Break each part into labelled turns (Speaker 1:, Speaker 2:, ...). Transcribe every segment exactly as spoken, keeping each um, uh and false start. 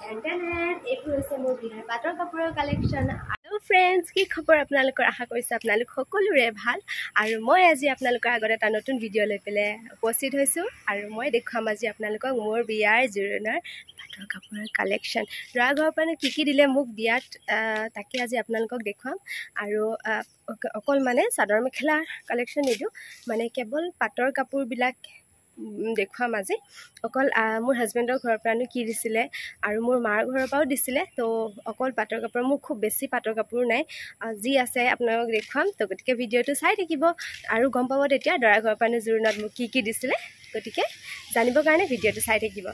Speaker 1: এইবোৰ হৈছে মোৰ বিয়াৰ পাটৰ কাপোৰৰ কালেকশ্যন। আৰু ফ্ৰেণ্ডছ, কি খবৰ আপোনালোকৰ? আশা কৰিছোঁ আপোনালোক সকলোৰে ভাল। আৰু মই আজি আপোনালোকৰ আগত এটা নতুন ভিডিঅ' লৈ পেলাই উপস্থিত হৈছোঁ। আৰু মই দেখুৱাম আজি আপোনালোকক মোৰ বিয়াৰ জোৰোণৰ পাটৰ কাপোৰৰ কালেকশ্যন। দৰা ঘৰৰ পৰা কি কি দিলে মোক বিয়াত, তাকে আজি আপোনালোকক দেখুৱাম। আৰু অকল মানে চাদৰ মেখেলা কালেকশ্যন নিদিওঁ, মানে কেৱল পাটৰ কাপোৰবিলাক দেখুৱাম আজি। অকল মোৰ হাজবেণ্ডৰ ঘৰৰ পৰানো কি দিছিলে আৰু মোৰ মাৰ ঘৰৰ পৰাও দিছিলে, তো অকল পাটৰ কাপোৰ, মোৰ খুব বেছি পাটৰ কাপোৰ নাই, যি আছে আপোনালোকক দেখুৱাম। তো গতিকে ভিডিঅ'টো চাই থাকিব আৰু গম পাব তেতিয়া দৰা ঘৰৰ পৰানো জোৰোণত মোক কি কি দিছিলে। গতিকে জানিবৰ কাৰণে ভিডিঅ'টো চাই থাকিব।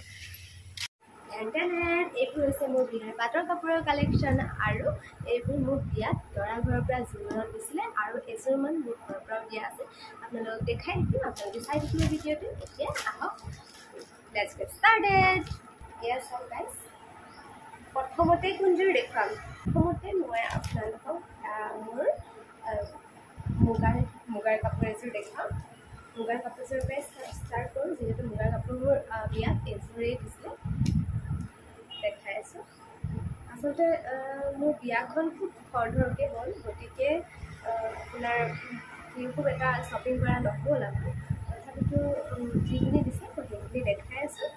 Speaker 1: এইবোৰ হৈছে মোৰ বিয়াৰ পাটৰ কাপোৰৰ কালেকশ্যন। আৰু এইবোৰ মোক বিয়াত দৰা ঘৰৰ পৰা জোৰোণত দিছিলে, আৰু এযোৰমান মোৰ ঘৰৰ পৰাও দিয়া আছে। আপোনালোকক দেখাই থাকিম, আপোনালোকে চাই থাকিব ভিডিঅ'টো। এতিয়া আহক, লেটছ গেট ষ্টাৰ্টেড। এয়া চাওক গাইজ, প্ৰথমতে কোনযোৰ দেখুৱাম? প্ৰথমতে মই আপোনালোকক মোৰ মুগাৰ মুগাৰ কাপোৰ এযোৰ দেখুৱাম। মুগাৰ কাপোৰযোৰৰ পৰাই ষ্টাৰ্ট কৰোঁ, যিহেতু মুগাৰ কাপোৰ মোৰ বিয়াত এযোৰেই দিছিলে। দেখাই আছোঁ। আচলতে মোৰ বিয়াখন খুব খৰধৰকৈ হ'ল, গতিকে আপোনাৰ খুব এটা শ্বপিং কৰা নহ'ল। আমাৰ তথাপিতো যিখিনি দিছে মই সেইখিনি দেখাই আছোঁ।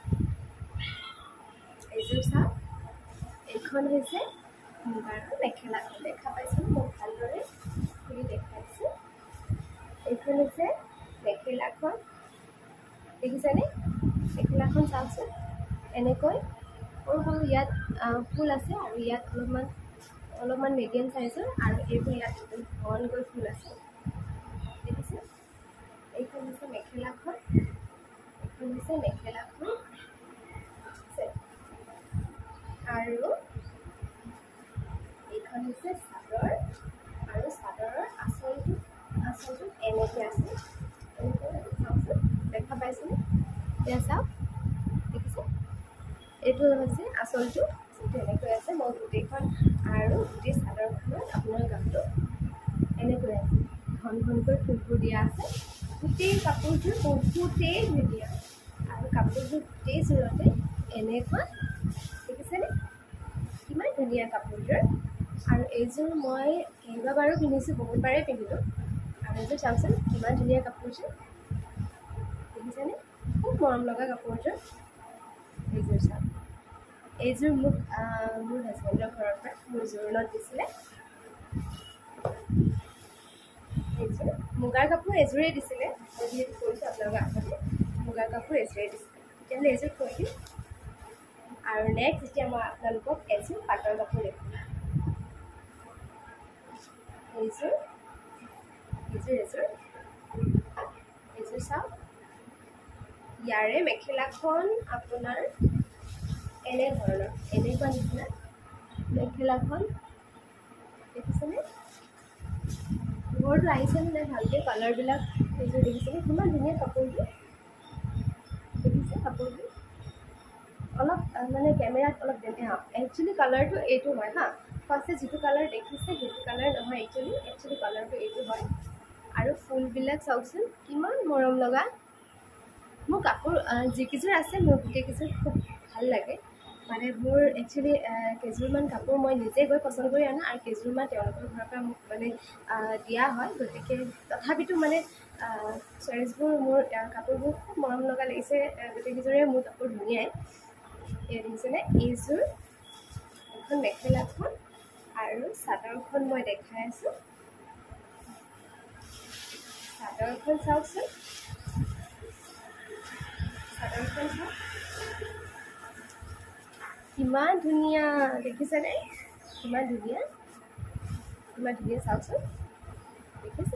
Speaker 1: এইযোৰ চাওক, এইখন হৈছে মুগাৰ মেখেলাখন। দেখা পাইছোঁ মোক ভালদৰে খুলি দেখাইছোঁ। এইখন হৈছে মেখেলাখন, দেখিছেনে? মেখেলাখন চাওকচোন, এনেকৈ সৰু সৰু ইয়াত ফুল আছে, আৰু ইয়াত অলপমান অলপমান মিডিয়াম চাইজৰ, আৰু এইবোৰ ইয়াত ঘনকৈ ফুল আছে, দেখিছে? এইখন হৈছে মেখেলাখন, এইখন হৈছে মেখেলাখন। আৰু এইখন হৈছে চাদৰ, আৰু চাদৰৰ আঁচলটো আঁচলটো এনেকৈ আছে, এনেকৈ চাওকচোন, দেখা পাইছেনে? এয়া চাওক, দেখিছে? এইটো হৈছে আঁচলটো, যিটো এনেকৈ আছে। মই গোটেইখন আৰু গোটেই চাদৰখনত আপোনাৰ গামটো এনেকৈ আছে, ঘন ঘনকৈ ফুলবোৰ দিয়া আছে। গোটেই কাপোৰযোৰ বহুতেই ধুনীয়া, আৰু কাপোৰযোৰ গোটেইযোৰতে এনেকুৱা, দেখিছেনে? কিমান ধুনীয়া কাপোৰযোৰ। আৰু এইযোৰ মই কেইবাবাৰো পিন্ধিছোঁ, বহুতবাৰেই পিন্ধিলোঁ। আৰু এইযোৰ চাওকচোন, কিমান ধুনীয়া কাপোৰযোৰ, দেখিছেনে? খুব মৰম লগা কাপোৰযোৰ। এইযোৰ চাওক, এইযোৰ মোক মোৰ হাজবেণ্ডৰ ঘৰৰ পৰা মোৰ জোৰোণত দিছিলে। এইযোৰ মুগাৰ কাপোৰ এযোৰেই দিছিলে, মই যিহেতু কৈছোঁ আপোনালোকৰ আগতে মুগাৰ কাপোৰ এযোৰেই দিছিলে। তেতিয়াহ'লে এইযোৰ থৈ দিম। আৰু নেক্সট এতিয়া মই আপোনালোকক এযোৰ পাটৰ কাপোৰ দেখুৱাম। এইযোৰ এইযোৰ এযোৰ এইযোৰ চাওক, ইয়াৰে মেখেলাখন আপোনাৰ এনেধৰণৰ, এনেকুৱা নিচিনা মেখেলাখন, দেখিছেনে? ঘৰটো আহিছেনে নাই ভালকৈ? কালাৰবিলাক এইযোৰ দেখিছেনে? কিমান ধুনীয়া কাপোৰযোৰ, দেখিছে? কাপোৰযোৰ অলপ মানে কেমেৰাত অলপ দেখাই, একচুৱেলি কালাৰটো এইটো হয় হা। ফাৰ্ষ্টে যিটো কালাৰ দেখিছে সেইটো কালাৰ নহয়, একচুৱেলি একচুৱেলি কালাৰটো এইটো হয়। আৰু ফুলবিলাক চাওকচোন, কিমান মৰম লগা। মোৰ কাপোৰ যিকেইযোৰ আছে, মোৰ গোটেইকেইযোৰ খুব ভাল লাগে। মানে মোৰ একচুৱেলি কেইযোৰমান কাপোৰ মই নিজে গৈ পচন্দ কৰি আনো, আৰু কেইযোৰমান তেওঁলোকৰ ঘৰৰ পৰা মোক মানে দিয়া হয়। গতিকে তথাপিতো মানে চইচবোৰ, মোৰ কাপোৰবোৰ খুব মৰম লগা লাগিছে। গোটেইকেইযোৰে মোৰ কাপোৰ ধুনীয়াই। এই দেখিছেনে? এইযোৰ এখন মেখেলাখন, আৰু চাদৰখন মই দেখাই আছোঁ। চাদৰখন চাওকচোন, চাদৰখন চাওক, কিমান ধুনীয়া, দেখিছেনে? কিমান ধুনীয়া, কিমান ধুনীয়া, চাওকচোন, দেখিছে?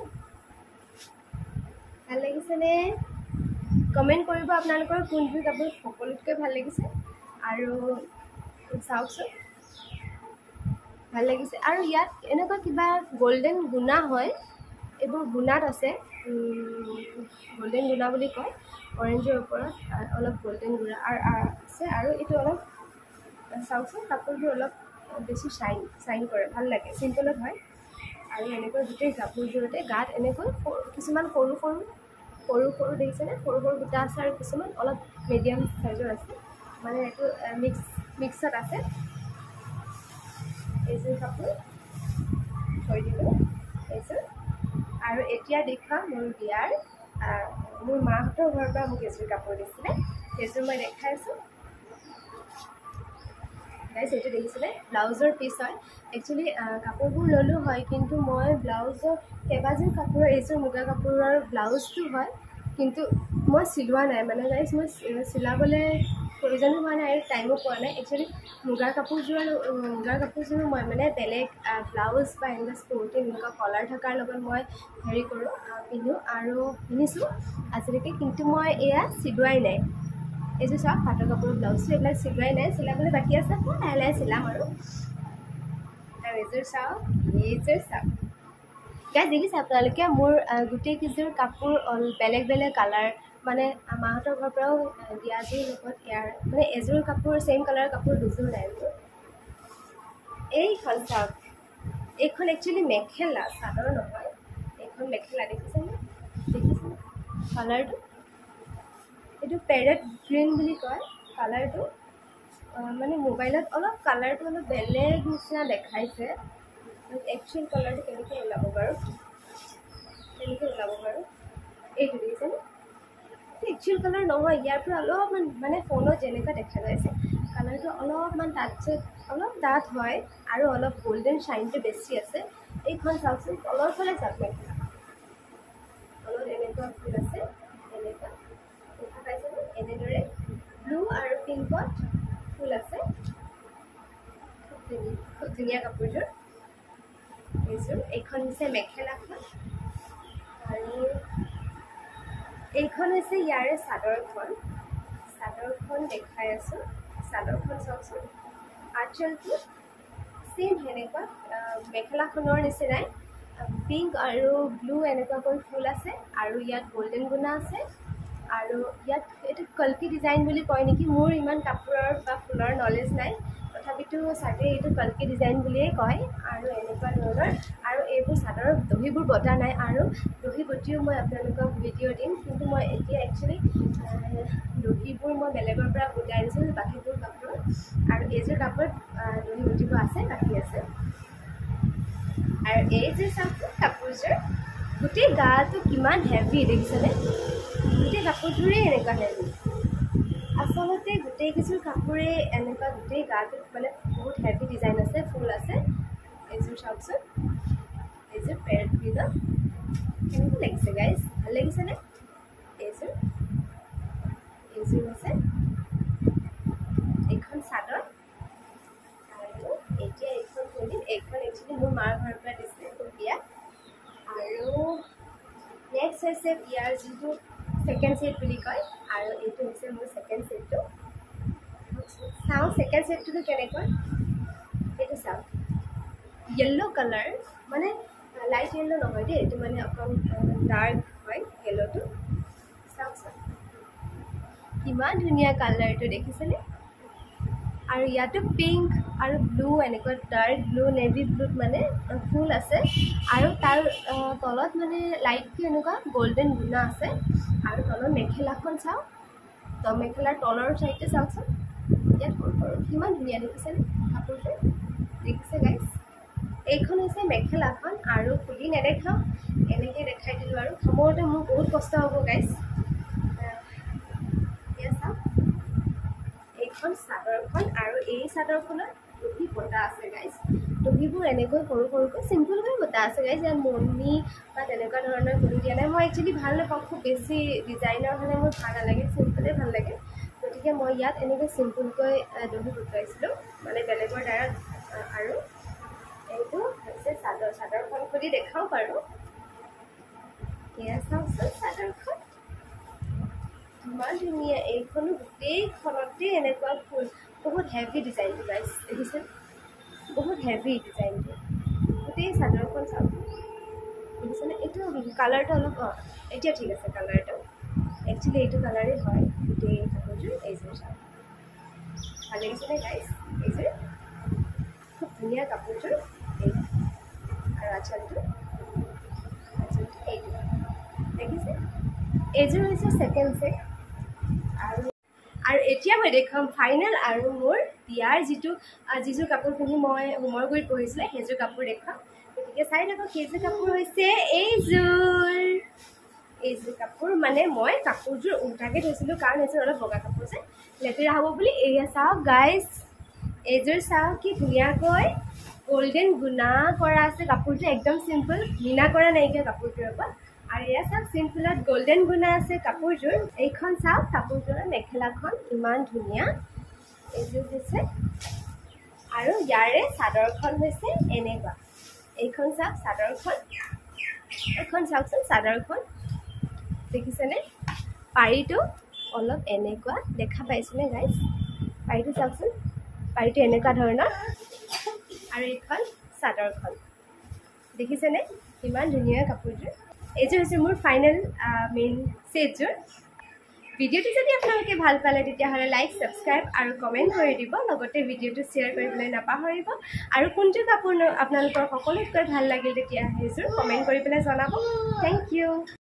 Speaker 1: ভাল লাগিছেনে? কমেণ্ট কৰিব আপোনালোকৰ কোনযোৰ কাপোৰ সকলোতকৈ ভাল লাগিছে। আৰু চাওকচোন, ভাল লাগিছে। আৰু ইয়াত এনেকুৱা কিবা গল্ডেন গুণা হয়, এইবোৰ গুণাত আছে, গল্ডেন গুণা বুলি কয়। অৰেঞ্জৰ ওপৰত অলপ গল্ডেন গুণা আছে, আৰু এইটো অলপ চাওকচোন, কাপোৰবোৰ অলপ বেছি চাইন চাইন কৰে, ভাল লাগে। চিম্পলত হয়, আৰু এনেকৈ গোটেই কাপোৰযোৰতে গাত এনেকৈ কিছুমান সৰু সৰু সৰু সৰু দেখিছেনে? সৰু সৰু বুটা আছে, আৰু কিছুমান অলপ মিডিয়াম চাইজৰ আছে। মানে এইটো মিক্স মিক্সত আছে এইযোৰ কাপোৰ থৈ দিলোঁ এইযোৰ আৰু এতিয়া দেখুৱা মোৰ বিয়াৰ মোৰ মাহঁতৰ ঘৰৰ পৰা মোক এযোৰ কাপোৰ দিছিলে সেইযোৰ মই দেখাই আছোঁ গাইজ এইটো দেখিছিলে ব্লাউজৰ পিচ হয় একচুৱেলি কাপোৰবোৰ ল'লোঁ হয় কিন্তু মই ব্লাউজৰ কেইবাযোৰ কাপোৰৰ এইযোৰ মুগা কাপোৰৰ ব্লাউজটো হয় কিন্তু মই চিলোৱা নাই মানে গাইজ মই চিলাবলৈ প্ৰয়োজনো হোৱা নাই আৰু টাইমো পোৱা নাই একচুৱেলি মুগাৰ কাপোৰযোৰ মুগাৰ কাপোৰযোৰ মই মানে বেলেগ ব্লাউজ বা এনেকুৱা স্পৰ্টিং এনেকুৱা কলাৰ থকাৰ লগত মই হেৰি কৰোঁ পিন্ধোঁ আৰু পিন্ধিছোঁ আজিলৈকে কিন্তু মই এয়া চিলোৱাই নাই এইযোৰ চাওক পাটৰ কাপোৰৰ ব্লাউজটো এইবিলাক চিলোৱাই নাই চিলাবলৈ বাকী আছে মই লাহে লাহে চিলাম আৰু আৰু এইযোৰ চাওক এইযোৰ চাওক গাইজ দেখিছে আপোনালোকে মোৰ গোটেইকেইযোৰ কাপোৰ বেলেগ বেলেগ কালাৰ মানে মাহঁতৰ ঘৰৰ পৰাও দিয়াযোৰ লগত ইয়াৰ মানে এযোৰ কাপোৰ ছেইম কালাৰৰ কাপোৰ দুযোৰ নাই মোৰ এইখন চাওক এইখন একচুৱেলি মেখেলা চাদৰ নহয় এইখন মেখেলা দেখিছেনে দেখিছেনে কালাৰটো এইটো পেৰেট গ্ৰীণ বুলি কয় কালাৰটো মানে মোবাইলত অলপ কালাৰটো অলপ বেলেগ নিচিনা দেখাইছে একচুৱেল কালাৰটো কেনেকৈ ওলাব বাৰু কেনেকৈ ওলাব বাৰু এইটো দেখিছেনে একচুৱেল কালাৰ নহয় ইয়াৰ পৰা অলপমান মানে ফোনত যেনেকুৱা দেখা গৈছে কালাৰটো অলপমান ডাঠছে অলপ ডাঠ হয় আৰু অলপ গল্ডেন শ্বাইনটো বেছি আছে এইখন চাওকচোন তলৰ ফালে চাওক মেখেলা তলত এনেকুৱা ফুল আছে এনেকুৱা দেখা পাইছেনে এনেদৰে ব্লু আৰু পিংকত ফুল আছে খুব ধুনীয়া কাপোৰযোৰ এইযোৰ এইখন হৈছে মেখেলাখন আৰু এইখন হৈছে ইয়াৰে চাদৰখন চাদৰখন দেখাই আছোঁ চাদৰখন চাওকচোন আঁচলটো ছেইম সেনেকুৱা মেখেলাখনৰ নিচিনাই পিংক আৰু ব্লু এনেকুৱাকৈ ফুল আছে আৰু ইয়াত গল্ডেন গুণা আছে আৰু ইয়াত এইটো কল্কি ডিজাইন বুলি কয় নেকি মোৰ ইমান কাপোৰৰ বা ফুলৰ নলেজ নাই তথাপিতো চাগে এইটো কল্কি ডিজাইন বুলিয়েই কয় আৰু এনেকুৱা ধৰণৰ আৰু এইবোৰ চাদৰৰ দহিবোৰ বটা নাই আৰু দহি বটিও মই আপোনালোকক ভিডিঅ' দিম কিন্তু মই এতিয়া একচুৱেলি দহিবোৰ মই বেলেগৰ পৰা গোটাই দিছিলোঁ বাকীবোৰ কাপোৰত আৰু এইযোৰ কাপোৰত দহি বটিব আছে বাকী আছে আৰু এইযোৰ চাওকচোন কাপোৰযোৰ গোটেই গাটো কিমান হেভি দেখিছেনে গোটেই কাপোৰযোৰেই এনেকুৱা হেভি আচলতে গোটেইকেইযোৰ কাপোৰে এনেকুৱা গোটেই গাটোত মানে বহুত হেভি ডিজাইন আছে ফুল আছে এইযোৰ চাওকচোন এইযোৰ পেৰেট গ্ৰীণত কেনেকুৱা লাগিছে গাইজ ভাল লাগিছেনে এইযোৰ এইযোৰ হৈছে এইখন চাদৰ আৰু এতিয়া এইখন পিন্ধিম এইখন একচুৱেলি মোৰ মাৰ ঘৰৰ পৰা দিছিলে মোৰ বিয়া আৰু নেক্সট হৈছে বিয়াৰ যিটো ছেকেণ্ড ছেট বুলি কয় আৰু এইটো হৈছে মোৰ ছেকেণ্ড ছেটটো চাওঁ ছেকেণ্ড ছেটটোতো কেনেকুৱা এইটো চাওক য়েল্ল' কালাৰ মানে লাইট য়েল্ল' নহয় দেই এইটো মানে অকণ ডাৰ্ক হয় য়েল্ল'টো চাওকচোন কিমান ধুনীয়া কালাৰটো দেখিছেনে আৰু ইয়াতো পিংক আৰু ব্লু এনেকুৱা ডাৰ্ক ব্লু নেভি ব্লুত মানে ফুল আছে আৰু তাৰ তলত মানে লাইটটো এনেকুৱা গল্ডেন গুণা আছে আৰু তলৰ মেখেলাখন চাওক তো মেখেলাৰ তলৰ চাইডটো চাওকচোন ইয়াত সৰু সৰু কিমান ধুনীয়া দেখিছেনে কাপোৰযোৰ দেখিছে গাইজ এইখন হৈছে মেখেলাখন আৰু খুলি নেদেখাওঁ এনেকৈ দেখাই দিলোঁ আৰু সামৰোতে মোৰ বহুত কষ্ট হ'ব গাইজ এয়া চাওক এইখন চাদৰখন আৰু এই চাদৰখনত দহি বটা আছে গাইজ দহিবোৰ এনেকৈ সৰু সৰুকৈ চিম্পুলকৈ বটা আছে গাইজ ইয়াত মণি বা তেনেকুৱা ধৰণৰ কোনো দিয়া নাই মই একচুৱেলি ভাল নাপাওঁ খুব বেছি ডিজাইনৰ হ'লে মোৰ ভাল নালাগে চিম্পলেই ভাল লাগে গতিকে মই ইয়াত এনেকৈ চিম্পুলকৈ দহি বটুৱাইছিলোঁ মানে বেলেগৰ দ্বাৰা আৰু এইটো হৈছে চাদৰ চাদৰখন খুলি দেখাওঁ বাৰু এয়া চাওকচোন চাদৰখন ইমান ধুনীয়া এইখনো গোটেইখনতে এনেকুৱা ফুল বহুত হেভি ডিজাইনটো গাইজ দেখিছে বহুত হেভি ডিজাইনটো গোটেই চাদৰখন চাওক দেখিছেনে এইটো কালাৰটো অলপ অঁ এতিয়া ঠিক আছে কালাৰটো একচুৱেলি এইটো কালাৰেই হয় গোটেই কাপোৰযোৰ এইযোৰ চাওক ভাল লাগিছেনে গাইজ এইযোৰ খুব ধুনীয়া কাপোৰযোৰ এই আৰু আঁচলটো আঁচলটো এইটো দেখিছে এইযোৰ হৈছে ছেকেণ্ড ছেট আৰু আৰু এতিয়া মই দেখুৱাম ফাইনেল আৰু মোৰ বিয়াৰ যিটো যিযোৰ কাপোৰ পিন্ধি মই হোমৰগুৰিত পঢ়িছিলে সেইযোৰ কাপোৰ দেখুৱাম গতিকে চাই থাকক সেইযোৰ কাপোৰ হৈছে এইযোৰ এইযোৰ কাপোৰ মানে মই কাপোৰযোৰ উল্টাকৈ থৈছিলোঁ কাৰণ এইযোৰ অলপ বগা কাপোৰ যে লেতেৰা হ'ব বুলি এয়া চাওক গাইজ এইযোৰ চাওক কি ধুনীয়াকৈ গোল্ডেন গুণা কৰা আছে কাপোৰযোৰ একদম চিম্পল মিনা কৰা নাইকিয়া কাপোৰযোৰৰ পৰা আৰু এয়া চাওক চিম্পলত গোল্ডেন গুণা আছে কাপোৰযোৰ এইখন চাওক কাপোৰযোৰৰ মেখেলাখন ইমান ধুনীয়া এইযোৰ হৈছে আৰু ইয়াৰে চাদৰখন হৈছে এনেকুৱা এইখন চাওক চাদৰখন এইখন চাওকচোন চাদৰখন দেখিছেনে পাৰিটো অলপ এনেকুৱা দেখা পাইছেনে গাইজ পাৰিটো চাওকচোন পাৰিটো এনেকুৱা ধৰণৰ আৰু এইখন চাদৰখন দেখিছেনে ইমান ধুনীয়া কাপোৰযোৰ এইযোৰ হৈছে মোৰ ফাইনেল মেইন ছেটযোৰ ভিডিঅ'টো যদি আপোনালোকে ভাল পালে তেতিয়াহ'লে লাইক ছাবস্ক্ৰাইব আৰু কমেণ্ট কৰি দিব লগতে ভিডিঅ'টো শ্বেয়াৰ কৰিবলৈ নাপাহৰিব আৰু কোনটো কাপোৰ আপোনালোকৰ সকলোতকৈ ভাল লাগিল তেতিয়া সেইযোৰ কমেণ্ট কৰি পেলাই জনাব থেংক ইউ